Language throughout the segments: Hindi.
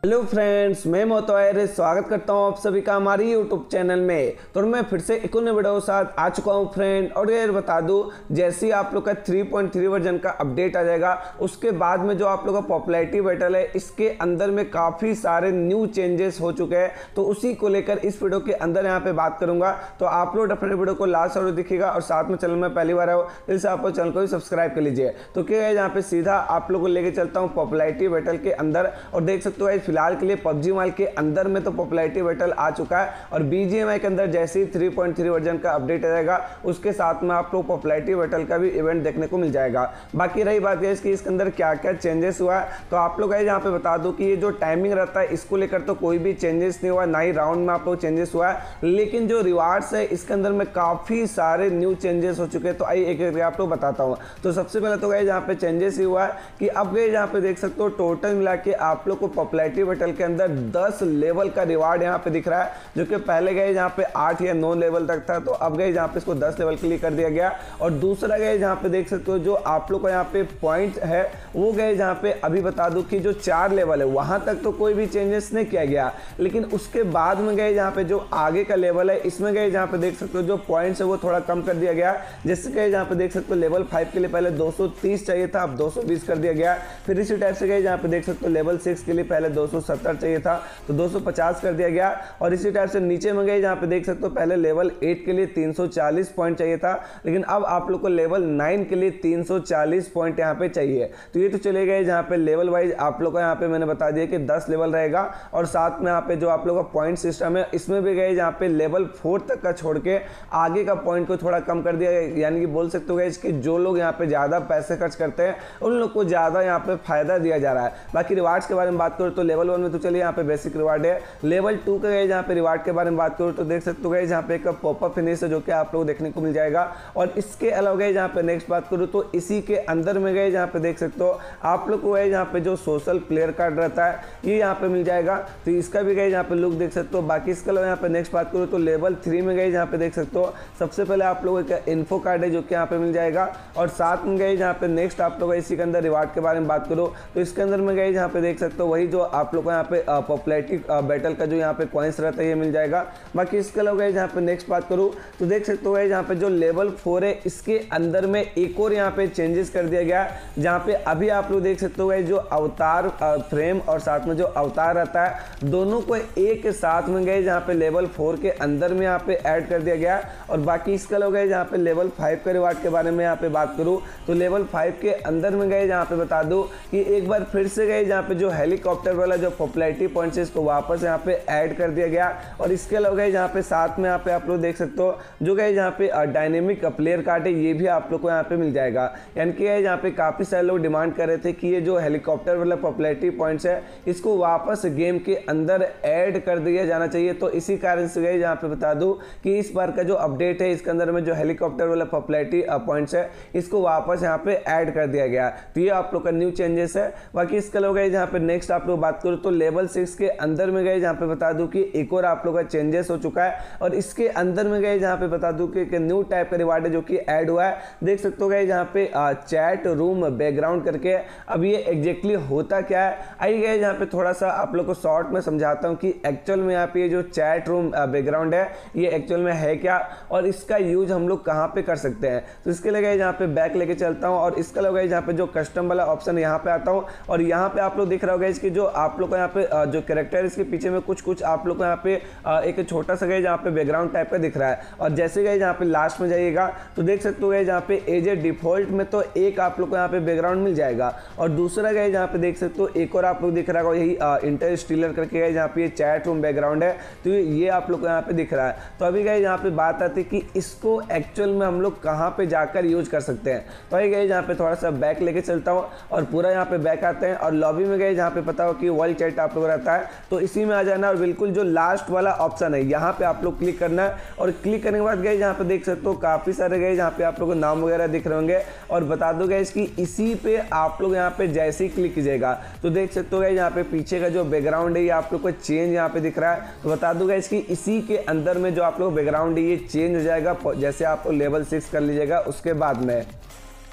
हेलो फ्रेंड्स, मैं मोतवायर स्वागत करता हूं आप सभी का हमारी यूट्यूब चैनल में। तो मैं फिर से एक नए वीडियो के साथ आ चुका हूं फ्रेंड। और ये बता दूं, जैसे ही आप लोग का 3.3 वर्जन का अपडेट आ जाएगा उसके बाद में जो आप लोग का पॉपुलैरिटी बैटल है इसके अंदर में काफ़ी सारे न्यू चेंजेस हो चुके हैं। तो उसी को लेकर इस वीडियो के अंदर यहाँ पे बात करूंगा। तो आप लोग अपने वीडियो को लास्ट और दिखेगा और साथ में चैनल में पहली बार आओ तो इसे आप चैनल को भी सब्सक्राइब कर लीजिए। तो क्या है, यहाँ पे सीधा आप लोग को लेके चलता हूँ पॉपुलैरिटी बैटल के अंदर। और देख सकते हो फिलहाल के लिए पबजी मोबाइल के अंदर में तो पॉपुलैरिटी बैटल आ चुका है और बीजीएमआई के अंदर जैसे ही 3.3 वर्जन का अपडेट आ जाएगा उसके साथ में आप लोग पॉपुलैरिटी बैटल का भी इवेंट देखने को मिल जाएगा। बाकी रही बात है इसकी इसके अंदर क्या क्या चेंजेस हुआ है, तो आप लोग यहाँ पे बता दो कि ये जो टाइमिंग रहता है इसको लेकर तो कोई भी चेंजेस नहीं हुआ, ना ही राउंड में आप लोग चेंजेस हुआ है। लेकिन जो रिवार्ड्स है इसके अंदर में काफी सारे न्यू चेंजेस हो चुके हैं। तो आइए एक एक आप लोग बताता हूँ। तो सबसे पहले तो गए यहाँ पे चेंजेस ही हुआ है कि अब गए यहाँ पे देख सकते हो टोटल मिला के आप लोग को पॉपुलैरिटी बैटल के अंदर 10 लेवल का रिवार्ड यहाँ पे दिख रहा है, जो कि पहले गए यहाँ पे 8 या 9 लेवल तक था। तो अब गए यहाँ पे इसको 10 लेवल के लिए कर दिया गया। और दूसरा गए यहाँ पे देख सकते हो जो आप लोग को यहाँ पे पॉइंट है वो गए यहाँ पे अभी बता दूं कि जो 4 लेवल है वहां तक तो कोई भी चेंजेस नहीं किया गया, लेकिन उसके बाद में गए यहाँ पे जो आगे का लेवल है इसमें गए यहाँ पे देख सकते हो जो पॉइंट्स है वो थोड़ा कम कर दिया गया। जैसे गए यहाँ पे देख सकते हो लेवल 5 के लिए पहले 230 चाहिए था, अब 220 कर दिया गया। फिर इसी टाइप से गए यहाँ पे देख सकते हो लेवल 6 के लिए पहले 270 चाहिए था तो 250 कर दिया गया। और इसी टाइप से नीचे में गए जहाँ पे देख सकते हो पहले लेवल 8 के लिए 340 पॉइंट चाहिए था, लेकिन अब आप लोग को लेवल 9 के लिए 340 पॉइंट यहाँ पे चाहिए। तो ये तो चले गए जहाँ पे लेवल वाइज आप लोग का यहाँ पे मैंने बता दिया कि 10 लेवल रहेगा। और साथ में यहाँ पे जो आप लोग का पॉइंट सिस्टम है इसमें भी गए जहाँ पे लेवल 4 तक का छोड़ के आगे का पॉइंट को थोड़ा कम कर दिया, यानी कि बोल सकते हो कि जो लोग यहाँ पे ज्यादा पैसे खर्च करते हैं उन लोग को ज्यादा यहाँ पे फायदा दिया जा रहा है। बाकी रिवार्ड्स के बारे में बात करूँ तो लेवल 1 में तो चलिए यहाँ पे बेसिक रिवार्ड है। लेवल 2 का गए जहाँ पे रिवार्ड के बारे में बात करूँ तो देख सकते हो गए जहाँ पे एक पॉपअप फिनिश है जो कि आप लोग देखने को मिल जाएगा। और इसके अलावा गए जहाँ पे नेक्स्ट बात करूँ तो इसी के अंदर में गए जहाँ पे देख सकते हो आप लोग को जहाँ पे जो सोशल प्लेयर कार्ड रहता है ये यहाँ पे मिल जाएगा। तो इसका भी गए जहाँ पे लुक देख सकते हो। बाकी इसके अलावा यहाँ पे नेक्स्ट बात करूँ तो लेवल 3 में गए जहाँ पे देख सकते हो सबसे पहले आप लोगों का इन्फो कार्ड है जो कि यहाँ पे मिल जाएगा। और साथ में गए जहाँ पे नेक्स्ट आप लोग इसी के अंदर रिवार्ड के बारे में बात करो तो इसके अंदर में गए जहाँ पे देख सकते हो वही जो आप लोग को यहाँ पे पॉपुलैरिटी बैटल का जो यहाँ पे कॉइंस रहता है ये मिल जाएगा। बाकी इसके अलावा जहाँ पे नेक्स्ट बात करूँ तो देख सकते हो जहाँ पे जो लेवल 4 है इसके अंदर में एक और यहाँ पे चेंजेस कर दिया गया, जहाँ पे अभी आप लोग देख सकते हो जो अवतार फ्रेम और साथ में जो अवतार रहता है दोनों को एक साथ में गए जहाँ पे लेवल 4 के अंदर में यहाँ पे ऐड कर दिया गया। और बाकी इसके अलावा जहाँ पे लेवल 5 का रिवार्ड के बारे में यहाँ पे बात करूँ तो लेवल 5 के अंदर में गए जहाँ पे बता दूँ कि एक बार फिर से गए जहाँ पे जो हेलीकॉप्टर वाला जो पॉपुलैरिटी पॉइंट्स है इसको वापस यहाँ पे ऐड कर दिया गया। और इसके अलावा गए जहाँ पे साथ में यहाँ पे आप लोग देख सकते हो जो गए जहाँ पे डायनेमिक प्लेयर कार्ड है ये भी आप लोग को यहाँ पे मिल जाएगा। यानी कि जहाँ पे काफी सारे लोग डिमांड कर रहे थे कि ये जो हेलीकॉप्टर वाला पॉपुलैरिटी पॉइंट्स है इसको वापस गेम के अंदर ऐड कर दिया जाना चाहिए। तो इसी कारण से गए जहाँ पे बता दूं कि इस बार का जो अपडेट है इसके अंदर में जो हेलीकॉप्टर वाला पॉपुलैरिटी पॉइंट्स है इसको वापस यहाँ पे ऐड कर दिया गया। तो ये आप लोग का न्यू चेंजेस है। बाकी इसके अलावा गए जहाँ पे नेक्स्ट आप लोग बात करो तो लेवल 6 के अंदर में गए जहाँ पे बता दूं कि एक और आप लोग का चेंजेस हो चुका है। और इसके अंदर में गए जहाँ पे बता दूं कि एक न्यू टाइप का रिवार्ड है जो कि ऐड हुआ है। देख सकते हो गए जहाँ पे चैट रूम बैकग्राउंड करके। अब ये एग्जैक्टली होता क्या है आइए गए जहाँ पे थोड़ा सा आप लोग को शॉर्ट में समझाता हूँ कि एक्चुअल में यहाँ पे जो चैट रूम बैकग्राउंड है ये एक्चुअल में है क्या और इसका यूज हम लोग कहाँ पे कर सकते हैं। तो इसके लिए गए जहाँ पे बैक लेके चलता हूँ और इसके लिए गए जहाँ पे जो कस्टम वाला ऑप्शन यहाँ पे आता हूँ और यहाँ पे आप लोग दिख रहा होगा इसकी जो आप लोग को यहाँ पे जो कैरेक्टर इसके पीछे में कुछ आप लोग को यहाँ पे एक छोटा सा गए जहाँ पे बैकग्राउंड टाइप का दिख रहा है। और जैसे गए जहाँ पे लास्ट में जाइएगा तो देख सकते हो जहाँ पे एज ए डिफॉल्ट में तो एक आप लोग को यहाँ पे बैकग्राउंड मिल जाएगा। और दूसरा गए जहाँ पे देख सकते हो एक और आप लोग दिख रहा होगा यही इंटरस्टेलर करके गए जहाँ पे चैट रूम बैकग्राउंड है तो ये आप लोग को यहाँ पे दिख रहा है। तो अभी गए यहाँ पे बात आती है कि इसको एक्चुअल में हम लोग कहाँ पे जाकर यूज कर सकते हैं। तो अभी गए जहाँ पे थोड़ा सा बैक लेके चलता हूँ और पूरा यहाँ पे बैक आते हैं और लॉबी में गए जहाँ पे पता हो कि वर्ल्ड चैट आप लोग रहता है तो इसी में आ जाना और बिल्कुल जो लास्ट वाला ऑप्शन है यहाँ पे आप लोग क्लिक करना है। और क्लिक करने के बाद गए जहाँ पे देख सकते हो काफी सारे गए जहाँ पे आप लोग को नाम वगैरह दिख रहे होंगे। और बता दो गए कि इसी पे आप लोग यहाँ पे जैसे ही क्लिक कीजिएगा तो देख सकते हो यहाँ पे पीछे का जो बैकग्राउंड है ये आप लोग को चेंज यहाँ पे दिख रहा है। तो बता दूंगा इसकी इसी के अंदर में जो आप लोग बैकग्राउंड है ये चेंज हो जाएगा जैसे आप लेवल 6 कर लीजिएगा उसके बाद में।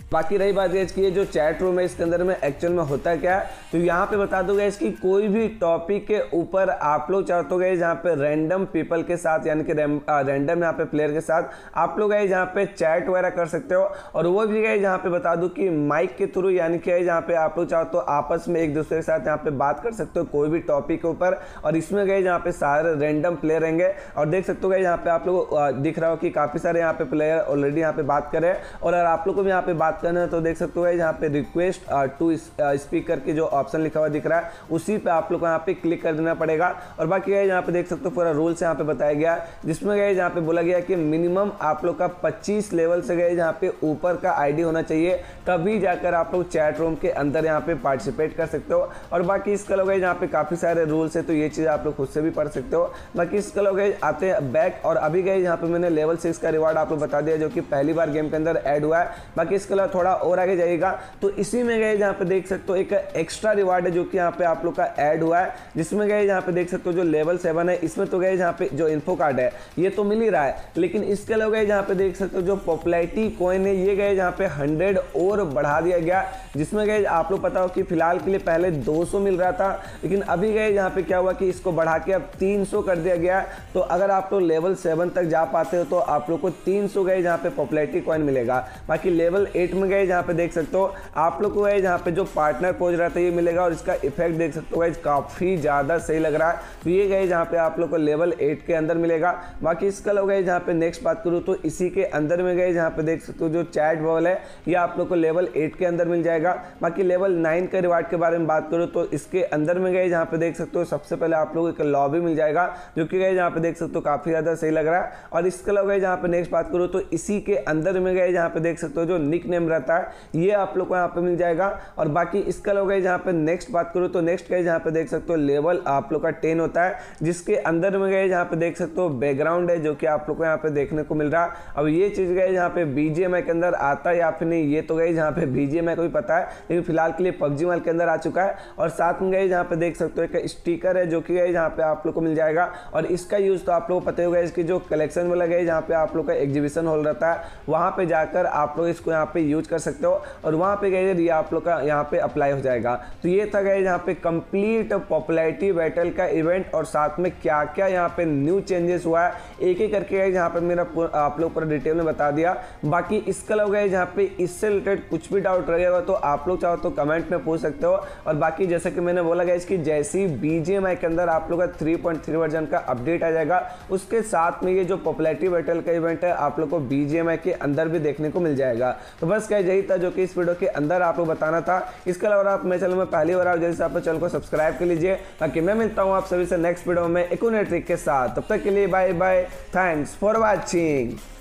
बाकी रही बात गाइस की ये जो चैट रूम है इसके अंदर में एक्चुअल में होता क्या है, तो यहाँ पे बता दो गाइस कि कोई भी टॉपिक के ऊपर आप लोग चाहते हो गाइस यहाँ पे रैंडम पीपल के साथ यानी कि रैंडम यहाँ पे प्लेयर के साथ आप लोग गाइस यहाँ पे चैट वगैरह कर सकते हो। और वो भी गाइस यहाँ पे बता दूं कि माइक के थ्रू यानी कि यहाँ पे आप लोग चाहते हो आपस में एक दूसरे के साथ यहाँ पे बात कर सकते हो कोई भी टॉपिक के ऊपर। और इसमें गाइस यहाँ पे सारे रैंडम प्लेयर रहेंगे और देख सकते हो गाइस यहाँ पे आप लोग दिख रहा हो कि काफी सारे यहाँ पे प्लेयर ऑलरेडी यहाँ पे बात कर रहे हैं। और अगर आप लोग को भी यहाँ पे बात करना है तो देख सकते हो गाइस यहाँ पे रिक्वेस्ट टू स्पीकर की जो ऑप्शन लिखा हुआ दिख रहा है उसी पे आप लोग को यहाँ पे क्लिक कर देना पड़ेगा। और बाकी गाइस यहाँ पे देख सकते हो पूरा रूल्स यहाँ पे बताया गया जिसमें गाइस यहाँ पे बोला गया कि मिनिमम आप लोग का 25 लेवल से गाइस यहाँ पे ऊपर का आईडी होना चाहिए, तभी जाकर आप लोग चैट रूम के अंदर यहाँ पे पार्टिसिपेट कर सकते हो। और बाकी इसके अलावा यहाँ पे काफी सारे रूल्स है तो ये चीज आप लोग खुद से भी पढ़ सकते हो। बाकी इसके अलावा आते हैं बैक और अभी गाइस यहाँ पे मैंने लेवल 6 का रिवार्ड आप लोग बता दिया जो कि पहली बार गेम के अंदर ऐड हुआ है। बाकी इसके अलावा थोड़ा और आगे जाइएगा तो इसी में गाइस यहाँ पे देख सकते हो एक एक्स्ट्रा रिवार्ड है जो कि यहाँ पे आप लोग का ऐड हुआ है जिसमें गाइस यहाँ पे देख सकते हो जो लेवल 7 है इसमें तो गाइस यहाँ पे जो इन्फो कार्ड है ये तो मिल ही रहा है, लेकिन इसके अलावा गाइस यहाँ पे देख सकते हो जो पॉपुलैरिटी कॉइन है ये गाइस यहाँ पे 100 और बढ़ा दिया गया जिसमें गाइस आप लोग पता हो कि फिलहाल के लिए पहले 200 मिल रहा था, लेकिन अभी गाइस यहाँ पे क्या हुआ कि इसको बढ़ा के अब 300 कर दिया गया। तो अगर आप लोग लेवल 7 तक जा पाते हो तो आप लोग को 300 गाइस यहाँ पे पॉपुलैरिटी कॉइन मिलेगा। बाकी लेवल 8 में गाइस यहाँ पे देख सकते हो आप लोग को गाइस यहाँ पे जो पार्टनर पोज रहा था ये मिलेगा और इसका इफेक्ट देख सकते हो गाइस काफी ज्यादा सही लग रहा है। तो ये गाइस यहाँ पे आप लोग को लेवल 8 के अंदर मिलेगा। बाकी इसका लोग गाइस यहाँ पे नेक्स्ट बात करूँ तो इसी के अंदर में गाइस यहाँ पे देख सकते हो जो चैट बॉल है ये आप लोग को लेवल 8 के अंदर मिल जाएगा। बाकी लेवल 9 के रिवार्ड के बारे में बात करूँ तो इसके अंदर में गाइस यहाँ पे देख सकते हो सबसे पहले आप लोग एक लॉबी मिल जाएगा जो कि गाइस यहाँ पे देख सकते हो काफी ज्यादा सही लग रहा है। और इसके अलावा गाइस यहाँ पे नेक्स्ट बात करूँ तो इसी के अंदर में गाइस यहाँ पे देख सकते हो जो निक नेम रहता है ये आप लोग को यहाँ पे मिल जाएगा। और बाकी इसके अलावा गाइस यहाँ पे नेक्स्ट बात करूँ तो नेक्स्ट गाइस यहाँ पे देख सकते हो लेवल आप लोग का 10 होता है जिसके अंदर में गाइस यहाँ पे देख सकते हो बैकग्राउंड है जो कि आप लोग को यहाँ पे देखने को मिल रहा है। अब ये चीज गाइस यहाँ पे बीजीएमआई के अंदर आता है या फिर नहीं ये तो गाइस यहाँ पे बीजीएमआई को भी पता है, लेकिन फिलहाल के लिए पबजी मोबाइल के अंदर आ चुका है। और साथ में गाइस यहाँ पे देख सकते हो एक स्टिकर है जो कि गाइस यहाँ पे आप लोग को मिल जाएगा। और इसका यूज तो आप लोग को पता होगा इसकी जो कलेक्शन वाला गाइस यहाँ पे आप लोग का एग्जीबिशन हॉल रहता है वहां पे जाकर आप लोग इसको यहाँ पे यूज कर सकते हो और वहां पे गाइस ये आप लोग का यहाँ पे अप्लाई हो जाएगा। तो ये था गाइस यहाँ पे कंप्लीट पॉपुलैरिटी बैटल का इवेंट और साथ में क्या क्या यहाँ पे न्यू चेंजेस हुआ है एक एक करके गाइस यहाँ पे मेरा आप लोग पूरा डिटेल में बता दिया। बाकी इसके अलावा गाइस यहाँ पे इससे रिलेटेड कुछ भी डाउट रहेगा तो आप लोग चाहो तो कमेंट में पूछ सकते हो। और बाकी जैसे कि मैंने बोला गाइस कि जैसे ही बीजीएमआई के अंदर आप लोग का 3.3 वर्जन का अपडेट आ जाएगा उसके साथ में ये जो पॉपुलैरिटी बैटल का इवेंट है आप लोग को बीजीएमआई के अंदर भी देखने को मिल जाएगा। तो बस गाइस यही था जो कि इस वीडियो के अंदर आप लोग बताना था। इसके अलावा आप मेरे चैनल में पहली बार आओ जैसे आप चैनल को सब्सक्राइब कर लीजिए ताकि मैं मिलता हूँ आप सभी से नेक्स्ट वीडियो में एक नए ट्रिक के साथ। तब तक के लिए bye bye, thanks for watching.